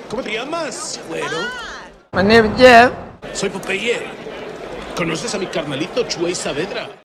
¿Cómo te llamas, güero? My name is Jeff. Soy Popeye. ¿Conoces a mi carnalito Chuey Saavedra?